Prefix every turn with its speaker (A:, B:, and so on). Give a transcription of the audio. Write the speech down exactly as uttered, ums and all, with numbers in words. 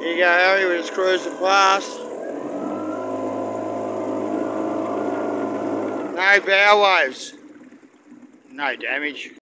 A: Here you go, Harry, we're just cruising past. No bow waves. No damage.